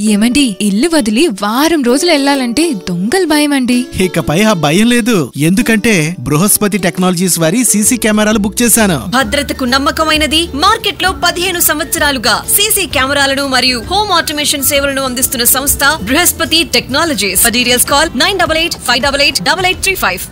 ఏమండి, ఇల్లు వదిలి వారం రోజులు వెళ్లాలంటే దొంగల భయం అండి. ఇకపై ఆ భయం లేదు. ఎందుకంటే బృహస్పతి టెక్నాలజీస్ వారి సీసీ కెమెరాలు బుక్ చేశాను. భద్రతకు నమ్మకమైనది, మార్కెట్ లో 15 సంవత్సరాలుగా సీసీ కెమెరాలను మరియు హోమ్ ఆటోమేషన్ సేవలను అందిస్తున్న సంస్థ బృహస్పతి టెక్నాలజీస్. Details call 9885888835.